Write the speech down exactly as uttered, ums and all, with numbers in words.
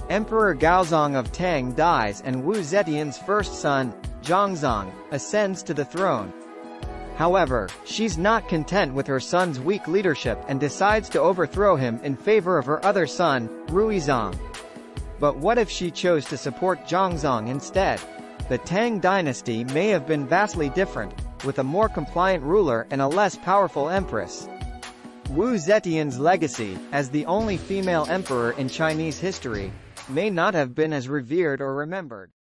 Emperor Gaozong of Tang dies and Wu Zetian's first son, Zhongzong, ascends to the throne. However, she's not content with her son's weak leadership and decides to overthrow him in favor of her other son, Ruizong. But what if she chose to support Zhongzong instead? The Tang Dynasty may have been vastly different, with a more compliant ruler and a less powerful empress. Wu Zetian's legacy, as the only female emperor in Chinese history, may not have been as revered or remembered.